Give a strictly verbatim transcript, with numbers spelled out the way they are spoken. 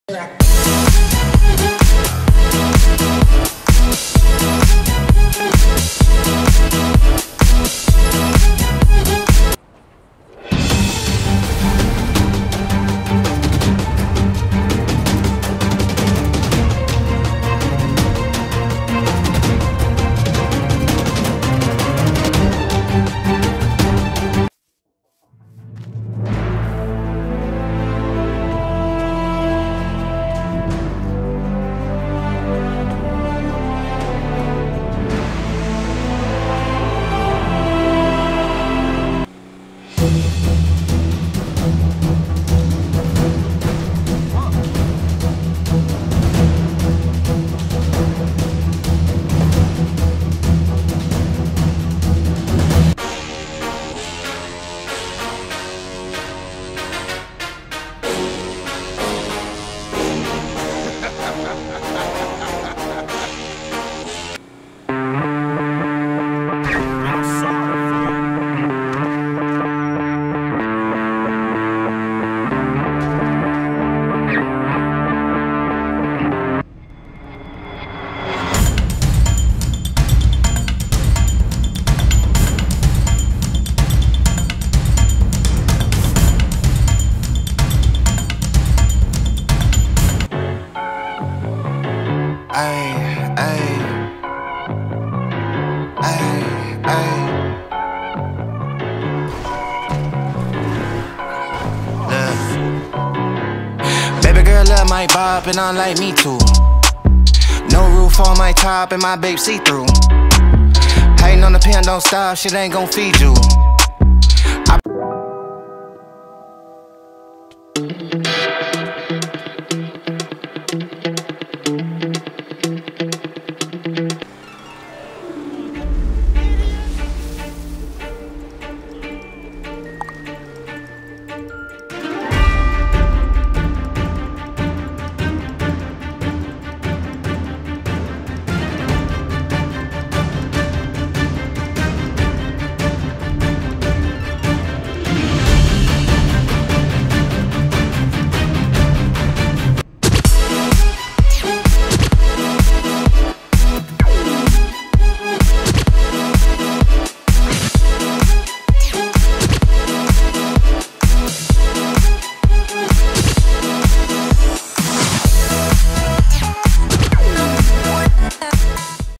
Ay, ay, ay, ay. Look. Baby girl love my bop and I'm like me too. No roof on my top and my babe see through. Hating on the pen, don't stop, shit ain't gon' feed you.